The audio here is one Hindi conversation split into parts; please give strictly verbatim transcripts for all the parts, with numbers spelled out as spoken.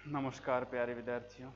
नमस्कार प्यारे विद्यार्थियों।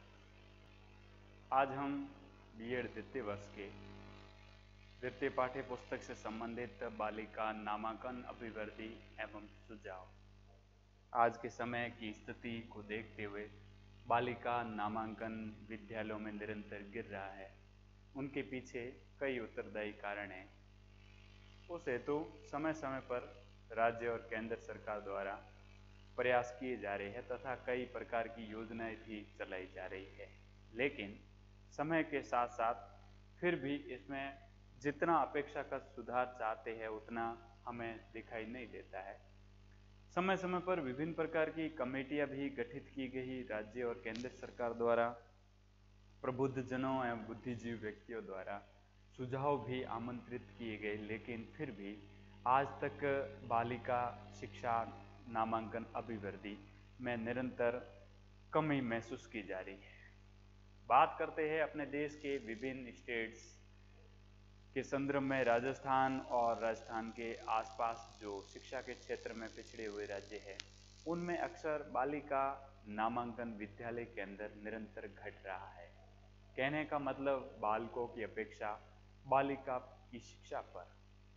आज हम बीएड द्वितीय वर्ष के द्वितीय पाठ्य पुस्तक से संबंधित बालिका नामांकन अभिवृद्धि एवं सुझाव, आज के समय की स्थिति को देखते हुए बालिका नामांकन विद्यालयों में निरंतर गिर रहा है। उनके पीछे कई उत्तरदायी कारण हैं। उस हेतु समय समय पर राज्य और केंद्र सरकार द्वारा प्रयास किए जा रहे हैं तथा कई प्रकार की योजनाएं भी चलाई जा रही है, लेकिन समय के साथ साथ फिर भी इसमें जितना अपेक्षाकृत सुधार चाहते हैं उतना हमें दिखाई नहीं देता है। समय समय पर विभिन्न प्रकार की कमेटियां भी गठित की गई राज्य और केंद्र सरकार द्वारा, प्रबुद्धजनों एवं बुद्धिजीवी व्यक्तियों द्वारा सुझाव भी आमंत्रित किए गए, लेकिन फिर भी आज तक बालिका शिक्षा नामांकन अभिवृद्धि में निरंतर कमी महसूस की जा रही है। बात करते हैं अपने देश के विभिन्न स्टेट्स के संदर्भ में। राजस्थान और राजस्थान के आसपास जो शिक्षा के क्षेत्र में पिछड़े हुए राज्य हैं, उनमें अक्सर बालिका नामांकन विद्यालय के अंदर निरंतर घट रहा है। कहने का मतलब बालकों की अपेक्षा बालिका की शिक्षा पर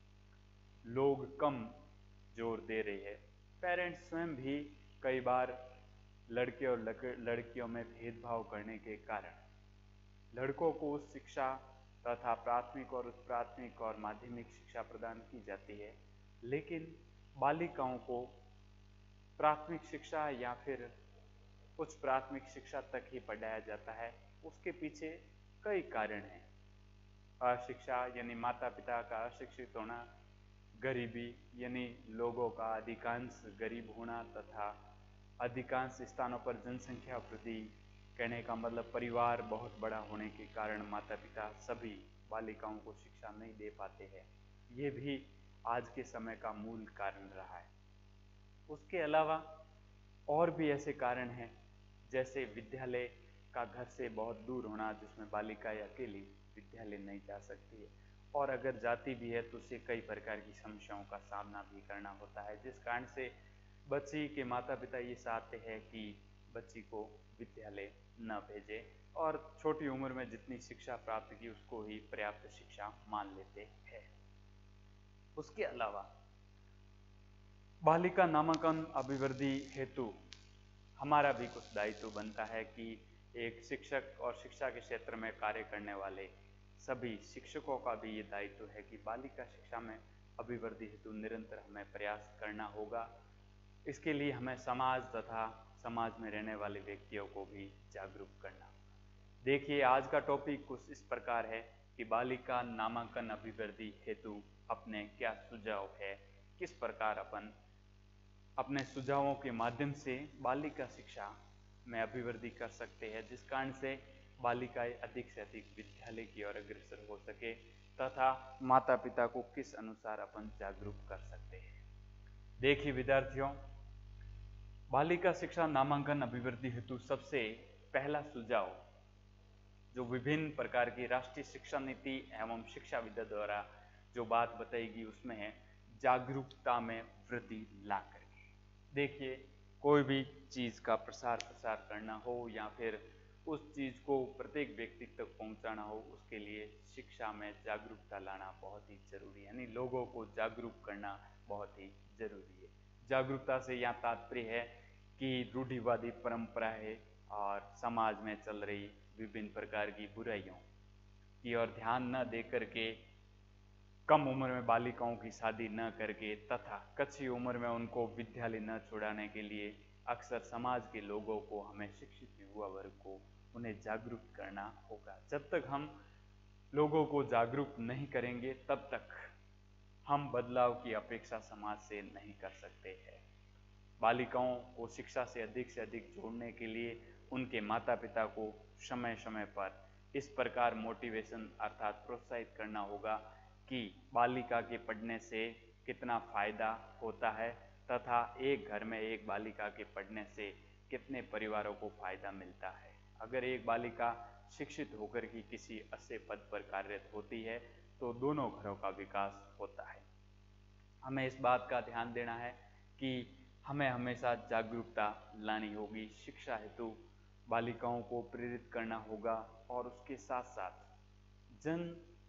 लोग कम जोर दे रहे हैं। पेरेंट्स स्वयं भी कई बार लड़के और लड़कियों में भेदभाव करने के कारण लड़कों को उच्च शिक्षा तथा प्राथमिक और उच्च प्राथमिक और माध्यमिक शिक्षा प्रदान की जाती है, लेकिन बालिकाओं को प्राथमिक शिक्षा या फिर उच्च प्राथमिक शिक्षा तक ही पढ़ाया जाता है। उसके पीछे कई कारण हैं। अशिक्षा यानी माता पिता का अशिक्षित होना, गरीबी यानी लोगों का अधिकांश गरीब होना तथा अधिकांश स्थानों पर जनसंख्या वृद्धि, कहने का मतलब परिवार बहुत बड़ा होने के कारण माता पिता सभी बालिकाओं को शिक्षा नहीं दे पाते हैं। ये भी आज के समय का मूल कारण रहा है। उसके अलावा और भी ऐसे कारण हैं, जैसे विद्यालय का घर से बहुत दूर होना, जिसमें बालिकाएं अकेली विद्यालय नहीं जा सकती है, और अगर जाती भी है तो उसे कई प्रकार की समस्याओं का सामना भी करना होता है, जिस कारण से बच्ची के माता पिता ये चाहते हैं कि बच्ची को विद्यालय न भेजे और छोटी उम्र में जितनी शिक्षा प्राप्त की उसको ही पर्याप्त शिक्षा मान लेते हैं। उसके अलावा बालिका नामांकन अभिवृद्धि हेतु हमारा भी कुछ दायित्व बनता है कि एक शिक्षक और शिक्षा के क्षेत्र में कार्य करने वाले सभी शिक्षकों का भी ये दायित्व है कि बालिका शिक्षा में अभिवृद्धि हेतु निरंतर हमें प्रयास करना होगा। इसके लिए हमें समाज तथा समाज में रहने वाले व्यक्तियों को भी जागरूक करना होगा। देखिए, आज का टॉपिक कुछ इस प्रकार है कि बालिका नामांकन अभिवृद्धि हेतु अपने क्या सुझाव है, किस प्रकार अपन अपने सुझावों के माध्यम से बालिका शिक्षा में अभिवृद्धि कर सकते हैं, जिस कारण से बालिकाएं अधिक से अधिक विद्यालय की ओर अग्रसर हो सके तथा माता पिता को किस अनुसार अपन जागरूक कर सकते हैं। देखिए विद्यार्थियों, बालिका शिक्षा नामांकन अभिवृद्धि हेतु सबसे पहला सुझाव जो विभिन्न प्रकार की राष्ट्रीय शिक्षा नीति एवं शिक्षा विद्या द्वारा जो बात बताएगी उसमें है जागरूकता में वृद्धि ला करके। देखिए, कोई भी चीज का प्रसार प्रसार करना हो या फिर उस चीज को प्रत्येक व्यक्ति तक पहुंचाना हो, उसके लिए शिक्षा में जागरूकता लाना बहुत ही जरूरी है, यानी लोगों को जागरूक करना बहुत ही जरूरी है। जागरूकता से यह तात्पर्य है कि रूढ़िवादी परंपराएं और समाज में चल रही विभिन्न प्रकार की बुराइयों की ओर ध्यान न दे करके, कम उम्र में बालिकाओं की शादी न करके तथा कच्ची उम्र में उनको विद्यालय न छुड़ाने के लिए अक्सर समाज के लोगों को, हमें शिक्षित युवा वर्ग को उन्हें जागरूक करना होगा। जब तक हम लोगों को जागरूक नहीं करेंगे तब तक हम बदलाव की अपेक्षा समाज से नहीं कर सकते हैं। बालिकाओं को शिक्षा से अधिक से अधिक जोड़ने के लिए उनके माता पिता को समय समय पर इस प्रकार मोटिवेशन अर्थात प्रोत्साहित करना होगा कि बालिका के पढ़ने से कितना फायदा होता है तथा एक घर में एक बालिका के पढ़ने से कितने परिवारों को फायदा मिलता है। अगर एक बालिका शिक्षित होकर की किसी अच्छे पद पर कार्यरत होती है तो दोनों घरों का विकास होता है। हमें इस बात का ध्यान देना है कि हमें हमेशा जागरूकता लानी होगी। शिक्षा हेतु बालिकाओं को प्रेरित करना होगा और उसके साथ साथ जन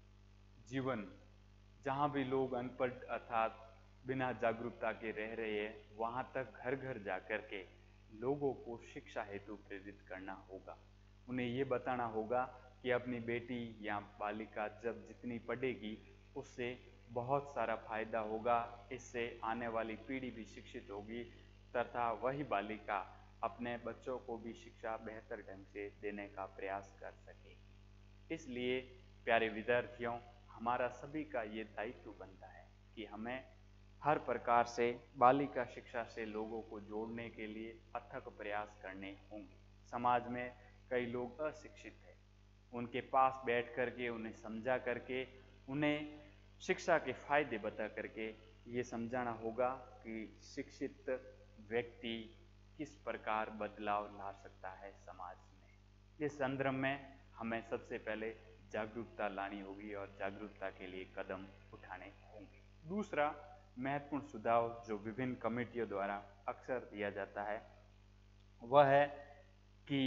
जीवन, जहाँ भी लोग अनपढ़ अर्थात बिना जागरूकता के रह रहे हैं, वहाँ तक घर घर जा कर के लोगों को शिक्षा हेतु प्रेरित करना होगा। उन्हें ये बताना होगा कि अपनी बेटी या बालिका जब जितनी पढ़ेगी उससे बहुत सारा फायदा होगा, इससे आने वाली पीढ़ी भी शिक्षित होगी तथा वही बालिका अपने बच्चों को भी शिक्षा बेहतर ढंग से देने का प्रयास कर सकेगी। इसलिए प्यारे विद्यार्थियों, हमारा सभी का ये दायित्व बनता है कि हमें हर प्रकार से बालिका शिक्षा से लोगों को जोड़ने के लिए अथक प्रयास करने होंगे। समाज में कई लोग अशिक्षित हैं, उनके पास बैठ करके उन्हें समझा करके उन्हें शिक्षा के फायदे बता करके ये समझाना होगा कि शिक्षित व्यक्ति किस प्रकार बदलाव ला सकता है समाज में। इस संदर्भ में हमें सबसे पहले जागरूकता लानी होगी और जागरूकता के लिए कदम उठाने होंगे। दूसरा महत्वपूर्ण सुझाव जो विभिन्न कमेटियों द्वारा अक्सर दिया जाता है वह है कि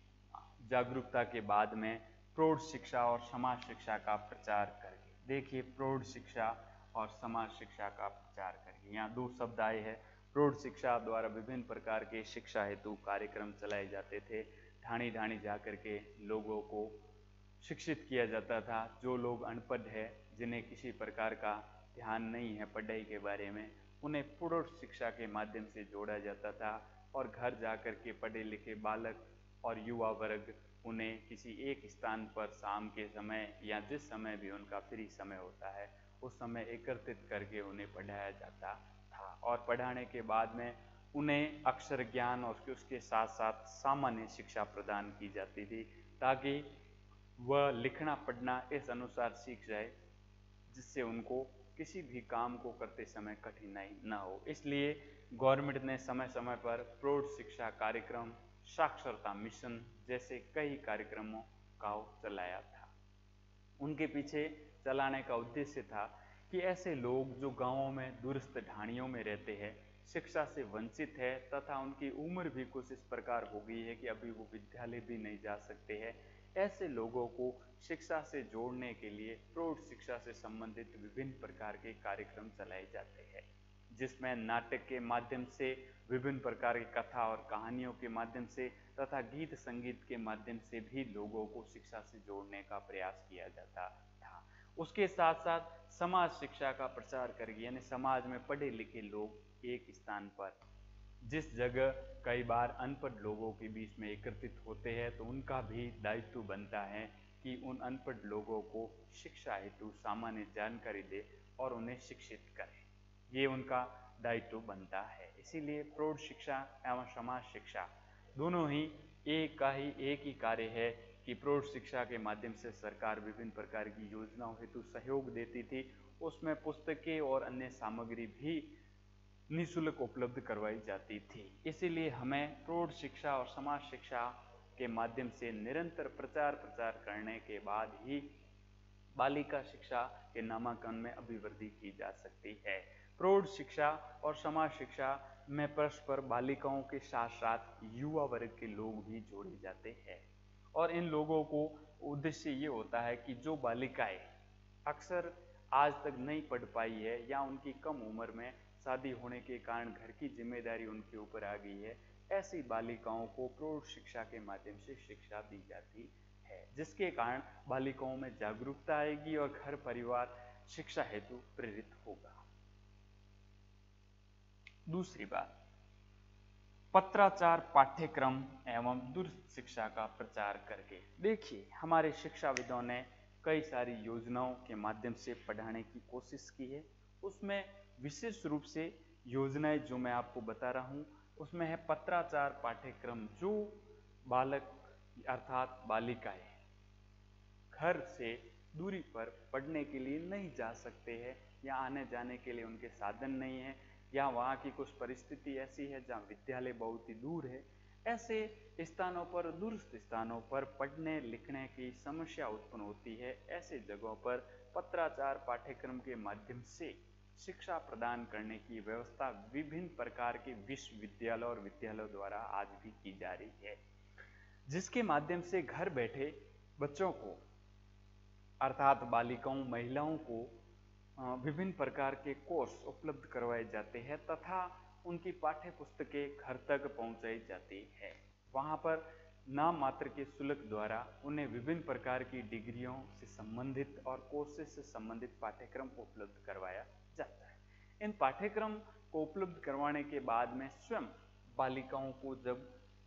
जागरूकता के बाद में प्रौढ़ शिक्षा और समाज शिक्षा का प्रचार करके। देखिए, प्रौढ़ शिक्षा और समाज शिक्षा का प्रचार करके, यहाँ दो शब्द आए हैं। प्रौढ़ शिक्षा द्वारा विभिन्न प्रकार के शिक्षा हेतु कार्यक्रम चलाए जाते थे। ढाणी ढाणी जा करके लोगों को शिक्षित किया जाता था। जो लोग अनपढ़ है, जिन्हें किसी प्रकार का ध्यान नहीं है पढ़ाई के बारे में, उन्हें प्रौढ़ शिक्षा के माध्यम से जोड़ा जाता था और घर जा कर के पढ़े लिखे बालक और युवा वर्ग उन्हें किसी एक स्थान पर शाम के समय या जिस समय भी उनका फ्री समय होता है उस समय एकत्रित करके उन्हें पढ़ाया जाता था। और पढ़ाने के बाद में उन्हें अक्षर ज्ञान और उसके साथ साथ सामान्य शिक्षा प्रदान की जाती थी, ताकि वह लिखना पढ़ना इस अनुसार सीख जाए जिससे उनको किसी भी काम को करते समय कठिनाई न हो। इसलिए गवर्नमेंट ने समय समय पर प्रौढ़ शिक्षा कार्यक्रम, साक्षरता मिशन जैसे कई कार्यक्रमों का चलाया था। उनके पीछे चलाने का उद्देश्य था कि ऐसे लोग जो गांवों में दूरस्थ ढाणियों में रहते हैं, शिक्षा से वंचित है तथा उनकी उम्र भी कुछ इस प्रकार हो गई है कि अभी वो विद्यालय भी नहीं जा सकते हैं, ऐसे लोगों को शिक्षा से जोड़ने के लिए प्रौढ़ शिक्षा से संबंधित विभिन्न प्रकार के कार्यक्रम चलाए जाते हैं, जिसमें नाटक के माध्यम से, विभिन्न प्रकार की कथा और कहानियों के माध्यम से तथा गीत संगीत के माध्यम से भी लोगों को शिक्षा से जोड़ने का प्रयास किया जाता था। उसके साथ साथ समाज शिक्षा का प्रचार करके, यानी समाज में पढ़े लिखे लोग एक स्थान पर, जिस जगह कई बार अनपढ़ लोगों के बीच में एकत्रित होते हैं, तो उनका भी दायित्व बनता है कि उन अनपढ़ लोगों को शिक्षा हेतु सामान्य जानकारी दे और उन्हें शिक्षित करें। ये उनका दायित्व बनता है। इसीलिए प्रौढ़ शिक्षा एवं समाज शिक्षा दोनों ही एक का ही एक ही कार्य है कि प्रौढ़ शिक्षा के माध्यम से सरकार विभिन्न प्रकार की योजनाओं हेतु सहयोग देती थी। उसमें पुस्तकें और अन्य सामग्री भी निःशुल्क उपलब्ध करवाई जाती थी। इसीलिए हमें प्रौढ़ शिक्षा और समाज शिक्षा के माध्यम से निरंतर प्रचार प्रचार करने के बाद ही बालिका शिक्षा के नामांकन में अभिवृद्धि की जा सकती है। प्रौढ़ शिक्षा और समाज शिक्षा में परस्पर बालिकाओं के साथ साथ युवा वर्ग के लोग भी जोड़े जाते हैं और इन लोगों को उद्देश्य ये होता है कि जो बालिकाएं अक्सर आज तक नहीं पढ़ पाई है या उनकी कम उम्र में शादी होने के कारण घर की जिम्मेदारी उनके ऊपर आ गई है, ऐसी बालिकाओं को प्रौढ़ शिक्षा के माध्यम से शिक्षा दी जाती है, जिसके कारण बालिकाओं में जागरूकता आएगी और घर परिवार शिक्षा हेतु प्रेरित होगा। दूसरी बात, पत्राचार पाठ्यक्रम एवं दूरस्थ शिक्षा का प्रचार करके। देखिए, हमारे शिक्षाविदों ने कई सारी योजनाओं के माध्यम से पढ़ाने की कोशिश की है। उसमें विशेष रूप से योजनाएं जो मैं आपको बता रहा हूँ उसमें है पत्राचार पाठ्यक्रम, जो बालक अर्थात बालिकाएं घर से दूरी पर पढ़ने के लिए नहीं जा सकते हैं या आने जाने के लिए उनके साधन नहीं है या वहाँ की कुछ परिस्थिति ऐसी है जहाँ विद्यालय बहुत ही दूर है, ऐसे स्थानों पर, दूरस्थ स्थानों पर पढ़ने लिखने की समस्या उत्पन्न होती है। ऐसे जगहों पर पत्राचार पाठ्यक्रम के माध्यम से शिक्षा प्रदान करने की व्यवस्था विभिन्न प्रकार के विश्वविद्यालय और विद्यालयों द्वारा आज भी की जा रही है, जिसके माध्यम से घर बैठे बच्चों को अर्थात बालिकाओं महिलाओं को विभिन्न प्रकार के कोर्स उपलब्ध करवाए जाते हैं तथा उनकी पाठ्य पुस्तकें घर तक पहुंचाई जाती है। वहां पर नाम मात्र के शुल्क द्वारा उन्हें विभिन्न प्रकार की डिग्रियों से संबंधित और कोर्सेज से संबंधित पाठ्यक्रम उपलब्ध करवाया जाता है। इन पाठ्यक्रम को उपलब्ध करवाने के बाद में स्वयं बालिकाओं को जब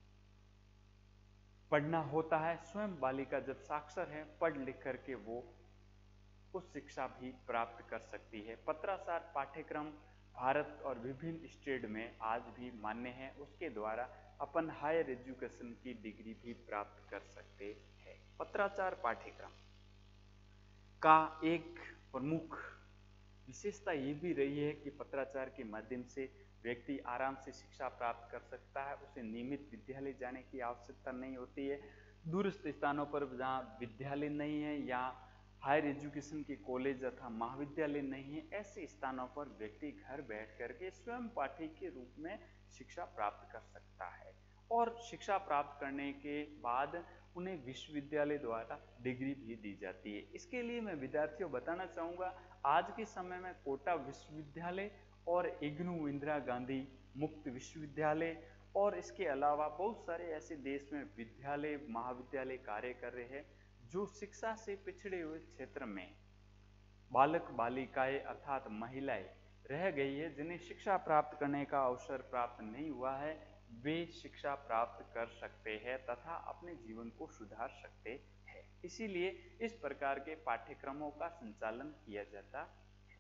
पढ़ना होता है, स्वयं बालिका जब साक्षर है, पढ़ लिख करके वो उस शिक्षा भी प्राप्त कर सकती है। पत्राचार पाठ्यक्रम भारत और विभिन्न स्टेट में आज भी मान्य है। उसके द्वारा अपन हायर एजुकेशन की डिग्री भी प्राप्त कर सकते हैं। पत्राचार पाठ्यक्रम का एक प्रमुख विशेषता ये भी रही है कि पत्राचार के माध्यम से व्यक्ति आराम से शिक्षा प्राप्त कर सकता है। उसे नियमित विद्यालय जाने की आवश्यकता नहीं होती है। दूरस्थ स्थानों पर जहाँ विद्यालय नहीं है या हायर एजुकेशन के कॉलेज अथवा महाविद्यालय नहीं है, ऐसे स्थानों पर व्यक्ति घर बैठ करके स्वयं पाठी के रूप में शिक्षा प्राप्त कर सकता है और शिक्षा प्राप्त करने के बाद उन्हें विश्वविद्यालय द्वारा डिग्री भी दी जाती है। इसके लिए मैं विद्यार्थियों बताना चाहूँगा, आज के समय में कोटा विश्वविद्यालय और इग्नू इंदिरा गांधी मुक्त विश्वविद्यालय और इसके अलावा बहुत सारे ऐसे देश में विद्यालय महाविद्यालय कार्य कर रहे हैं जो शिक्षा से पिछड़े हुए क्षेत्र में बालक बालिकाएं अर्थात महिलाएं रह गई है, जिन्हें शिक्षा प्राप्त करने का अवसर प्राप्त नहीं हुआ है, वे शिक्षा प्राप्त कर सकते हैं तथा अपने जीवन को सुधार सकते हैं। इसीलिए इस प्रकार के पाठ्यक्रमों का संचालन किया जाता है।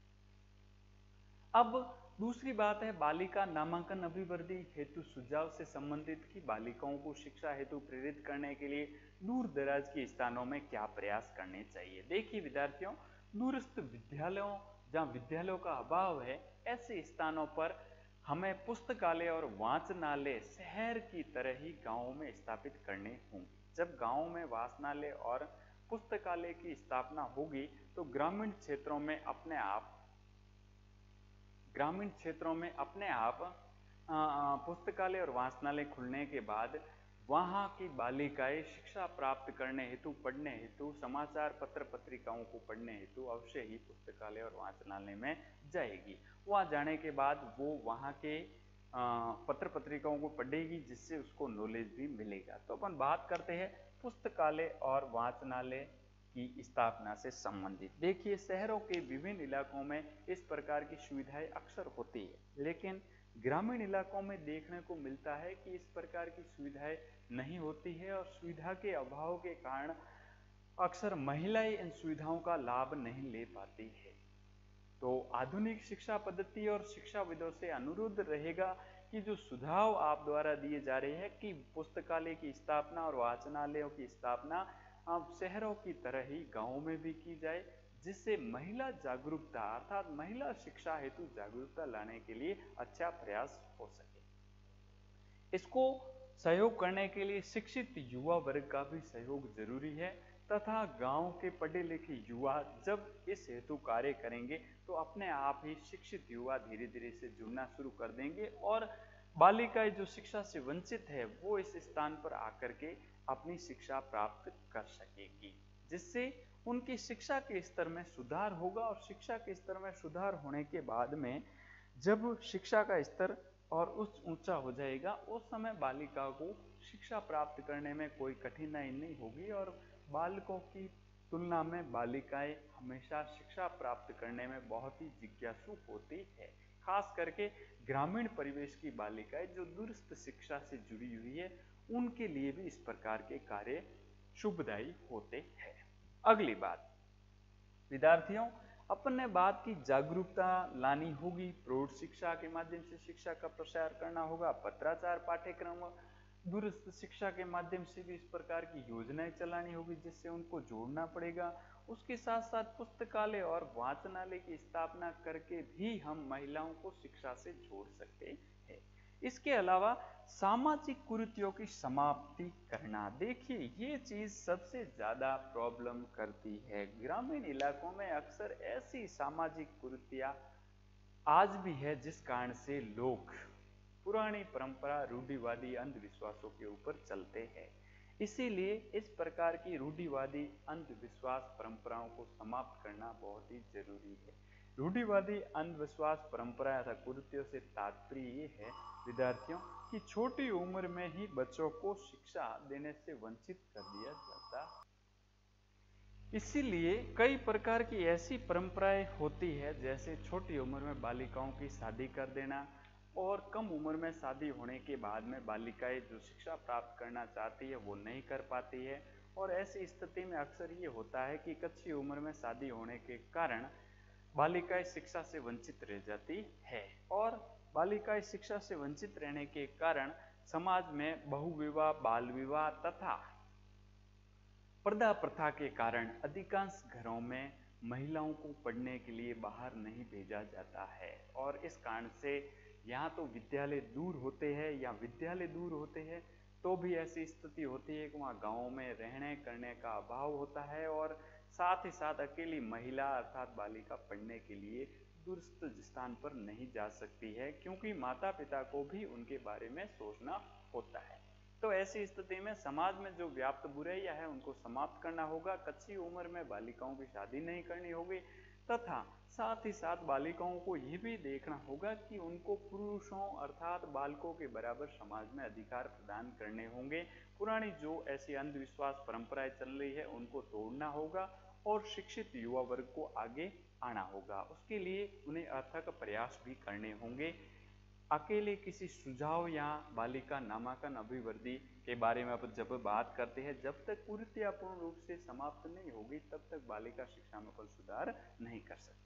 अब दूसरी बात है बालिका नामांकन अभिवृद्धि हेतु सुझाव से संबंधित कि बालिकाओं को शिक्षा हेतु प्रेरित करने के लिए दूर दराज के स्थानों में क्या प्रयास करने चाहिए। देखिए विद्यार्थियों, दूरस्थ विद्यालयों जहाँ विद्यालयों का अभाव है, ऐसे स्थानों पर हमें पुस्तकालय और वाचनालय शहर की तरह ही गाँव में स्थापित करने होंगे। जब गाँव में वाचनालय और पुस्तकालय की स्थापना होगी तो ग्रामीण क्षेत्रों में अपने आप ग्रामीण क्षेत्रों में अपने आप पुस्तकालय और वाचनालय खुलने के बाद वहाँ की बालिकाएं शिक्षा प्राप्त करने हेतु पढ़ने हेतु समाचार पत्र पत्रिकाओं को पढ़ने हेतु अवश्य ही पुस्तकालय और वाचनालय में जाएगी। वहाँ जाने के बाद वो वहाँ के पत्र पत्रिकाओं को पढ़ेगी, जिससे उसको नॉलेज भी मिलेगा। तो अपन बात करते हैं पुस्तकालय और वाचनालय की स्थापना से संबंधित। देखिए शहरों के विभिन्न इलाकों में इस प्रकार की सुविधाएं अक्सर होती है, लेकिन ग्रामीण इलाकों में देखने को मिलता है कि इस प्रकार की सुविधाएं नहीं होती है और सुविधा के अभाव के कारण अक्सर महिलाएं इन सुविधाओं का लाभ नहीं ले पाती है। तो आधुनिक शिक्षा पद्धति और शिक्षाविदों से अनुरोध रहेगा कि जो सुझाव आप द्वारा दिए जा रहे हैं कि पुस्तकालय की स्थापना और वाचनालयों की स्थापना अब शहरों की तरह ही गाँव में भी की जाए, जिससे महिला जागरूकता अर्थात महिला शिक्षा हेतु जागरूकता लाने के लिए अच्छा प्रयास हो सके। इसको सहयोग करने के लिए शिक्षित युवा वर्ग का भी सहयोग जरूरी है तथा गांव के पढ़े लिखे युवा जब इस हेतु कार्य करेंगे तो अपने आप ही शिक्षित युवा धीरे धीरे से जुड़ना शुरू कर देंगे और बालिकाएं जो शिक्षा से वंचित है वो इस स्थान पर आकर के अपनी शिक्षा प्राप्त कर सकेगी, जिससे उनकी शिक्षा के स्तर में सुधार होगा और शिक्षा के स्तर में सुधार होने के बाद में जब शिक्षा का स्तर और उच्च ऊंचा हो जाएगा उस समय बालिका को शिक्षा प्राप्त करने में कोई कठिनाई नहीं होगी और बालकों की तुलना में बालिकाएं हमेशा शिक्षा प्राप्त करने में बहुत ही जिज्ञासु होती है। खास करके ग्रामीण परिवेश की बालिकाएं जो दूरस्थ शिक्षा से जुड़ी हुई है, उनके लिए भी इस प्रकार के कार्य शुभदायी होते हैं। अगली बात विद्यार्थियों, अपन ने बात की जागरूकता लानी होगी, प्रौढ़ शिक्षा के माध्यम से शिक्षा का प्रसार करना होगा, पत्राचार पाठ्यक्रम दूरस्थ शिक्षा के माध्यम से भी इस प्रकार की योजनाएं चलानी होगी जिससे उनको जोड़ना पड़ेगा। उसके साथ साथ पुस्तकालय और वाचनालय की स्थापना करके भी हम महिलाओं को शिक्षा से जोड़ सकते हैं। इसके अलावा सामाजिक कुरीतियों की समाप्ति करना, देखिए ये चीज सबसे ज्यादा प्रॉब्लम करती है। ग्रामीण इलाकों में अक्सर ऐसी सामाजिक कुरीतियां आज भी है, जिस कारण से लोग पुरानी परंपरा, रूढ़िवादी अंधविश्वासों के ऊपर चलते हैं। इसीलिए इस प्रकार की रूढ़िवादी अंधविश्वास परंपराओं को समाप्त करना बहुत ही जरूरी है। रूढ़िवादी अंधविश्वास परंपरा तथा कुरीतियों से तात्पर्य ये है विद्यार्थियों कि छोटी उम्र में ही बच्चों को शिक्षा देने से वंचित कर दिया जाता है। इसीलिए कई प्रकार की ऐसी परंपराएं होती है, जैसे छोटी उम्र में बालिकाओं की शादी कर देना और कम उम्र में शादी होने के बाद में बालिकाएं जो शिक्षा प्राप्त करना चाहती है वो नहीं कर पाती है। और ऐसी स्थिति में अक्सर ये होता है कि कच्ची उम्र में शादी होने के कारण बालिकाएं शिक्षा से वंचित रह जाती है और बालिकाएं शिक्षा से वंचित रहने के कारण समाज में बहुविवाह, बाल विवाह तथा पर्दा प्रथा के कारण अधिकांश घरों में महिलाओं को पढ़ने के लिए बाहर नहीं भेजा जाता है। और इस कारण से यहाँ तो विद्यालय दूर होते हैं या विद्यालय दूर होते हैं तो भी ऐसी स्थिति होती है कि वहाँ गाँव में रहने करने का अभाव होता है और साथ ही साथ अकेली महिला अर्थात बालिका पढ़ने के लिए दूरस्थ स्थान पर नहीं जा सकती है, क्योंकि माता पिता को भी उनके बारे में सोचना होता है। तो ऐसी स्थिति में समाज में जो व्याप्त बुराइयां हैं उनको समाप्त करना होगा, कच्ची उम्र में बालिकाओं की शादी नहीं करनी होगी तथा साथ ही साथ बालिकाओं को ये भी देखना होगा कि उनको पुरुषों अर्थात बालकों के बराबर समाज में अधिकार प्रदान करने होंगे। पुरानी जो ऐसी अंधविश्वास परंपराएं चल रही है उनको तोड़ना होगा और शिक्षित युवा वर्ग को आगे आना होगा। उसके लिए उन्हें अथक प्रयास भी करने होंगे। अकेले किसी सुझाव या बालिका नामांकन अभिवृद्धि के बारे में अब जब बात करते हैं, जब तक कुरीतियां पूर्ण रूप से समाप्त नहीं होगी तब तक बालिका शिक्षा में कोई सुधार नहीं कर सकते।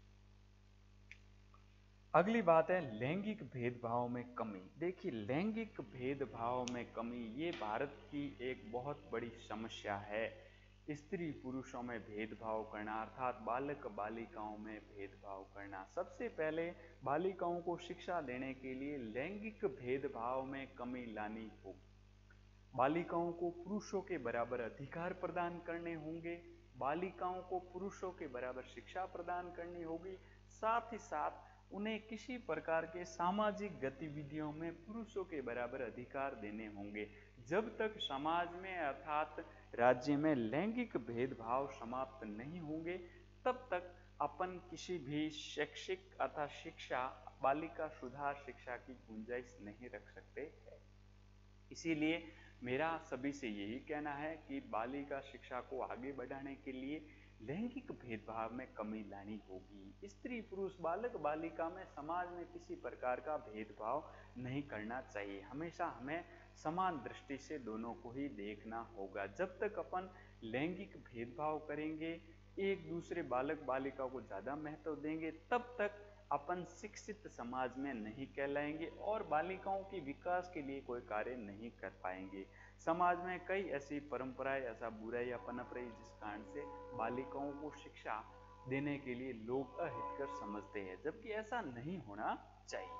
अगली बात है लैंगिक भेदभाव में कमी। देखिए, लैंगिक भेदभाव में कमी ये भारत की एक बहुत बड़ी समस्या है। स्त्री पुरुषों में भेदभाव करना अर्थात बालक बालिकाओं में भेदभाव करना। सबसे पहले बालिकाओं को शिक्षा देने के लिए लैंगिक भेदभाव में कमी लानी होगी। बालिकाओं को पुरुषों के बराबर अधिकार प्रदान करने होंगे, बालिकाओं को पुरुषों के बराबर शिक्षा प्रदान करनी होगी, साथ ही साथ उन्हें किसी प्रकार के सामाजिक गतिविधियों में पुरुषों के बराबर अधिकार देने होंगे। जब तक समाज में अर्थात राज्य में लैंगिक भेदभाव समाप्त नहीं होंगे तब तक अपन किसी भी शैक्षिक अथवा शिक्षा बालिका सुधार शिक्षा की गुंजाइश नहीं रख सकते हैं। इसीलिए मेरा सभी से यही कहना है कि बालिका शिक्षा को आगे बढ़ाने के लिए लैंगिक भेदभाव में कमी लानी होगी। स्त्री पुरुष बालक बालिका में समाज में किसी प्रकार का भेदभाव नहीं करना चाहिए। हमेशा हमें समान दृष्टि से दोनों को ही देखना होगा। जब तक अपन लैंगिक भेदभाव करेंगे, एक दूसरे बालक बालिका को ज्यादा महत्व देंगे, तब तक अपन शिक्षित समाज में नहीं कहलाएंगे और बालिकाओं के विकास के लिए कोई कार्य नहीं कर पाएंगे। समाज में कई ऐसी परंपराएं, ऐसा बुराइयां पनप रही जिस कारण से बालिकाओं को शिक्षा देने के लिए लोग अहितकर समझते हैं, जबकि ऐसा नहीं होना चाहिए।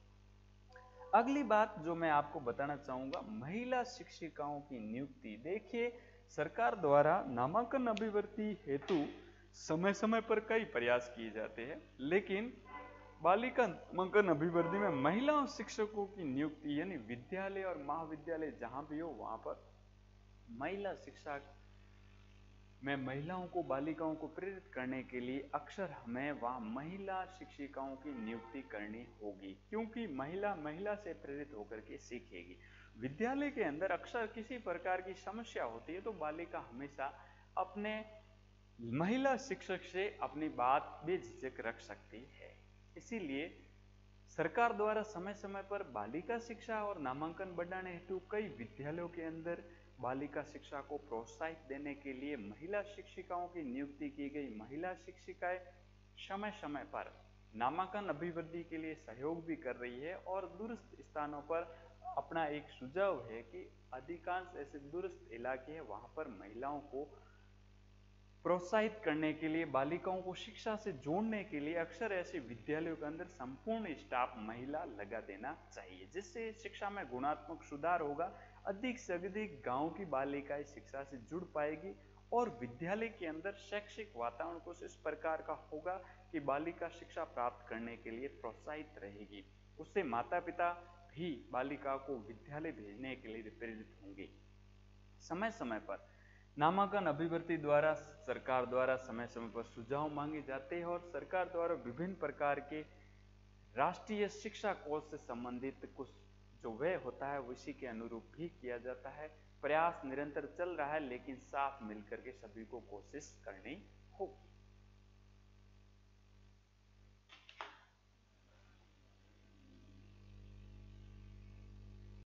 अगली बात जो मैं आपको बताना चाहूंगा, महिला शिक्षिकाओं की नियुक्ति। देखिए, सरकार द्वारा नामांकन अभिवृद्धि हेतु समय समय पर कई प्रयास किए जाते हैं, लेकिन बालिका नामांकन अभिवृद्धि में महिला शिक्षकों की नियुक्ति यानी विद्यालय और महाविद्यालय जहां भी हो वहां पर महिला शिक्षा में महिलाओं को बालिकाओं को प्रेरित करने के लिए अक्सर हमें वहां महिला शिक्षिकाओं की नियुक्ति करनी होगी, क्योंकि महिला महिला से प्रेरित होकर के सीखेगी। विद्यालय के अंदर अक्सर किसी प्रकार की समस्या होती है तो बालिका हमेशा अपने महिला शिक्षक से अपनी बात बेझिझक रख सकती है। इसीलिए सरकार द्वारा समय समय पर बालिका शिक्षा और नामांकन बढ़ाने हेतु कई विद्यालयों के अंदर बालिका शिक्षा को प्रोत्साहित देने के लिए महिला शिक्षिकाओं की नियुक्ति की गई। महिला शिक्षिकाएं समय समय पर नामांकन अभिवृद्धि के लिए सहयोग भी कर रही है और दूरस्थ स्थानों पर अपना एक सुझाव है कि अधिकांश ऐसे दूरस्थ इलाके हैं वहां पर महिलाओं को प्रोत्साहित करने के लिए, बालिकाओं को शिक्षा से जोड़ने के लिए अक्सर ऐसे विद्यालयों के अंदर संपूर्ण स्टाफ महिला लगा देना चाहिए, जिससे शिक्षा में गुणात्मक सुधार होगा। अधिक से अधिक गांव की बालिकाएं शिक्षा से जुड़ पाएगी और विद्यालय के अंदर शैक्षिक वातावरण कुछ इस प्रकार का होगा कि बालिका शिक्षा प्राप्त करने के लिए प्रोत्साहित रहेगी। उससे माता पिता भी बालिका को विद्यालय भेजने के लिए प्रेरित होंगे। समय समय पर नामांकन अभिवृत्ति द्वारा सरकार द्वारा समय समय पर सुझाव मांगे जाते हैं और सरकार द्वारा विभिन्न प्रकार के राष्ट्रीय शिक्षा कोष से संबंधित कुछ जो व्यय होता है उसी के अनुरूप भी किया जाता है। प्रयास निरंतर चल रहा है, लेकिन साथ मिलकर के सभी को कोशिश करनी होगी।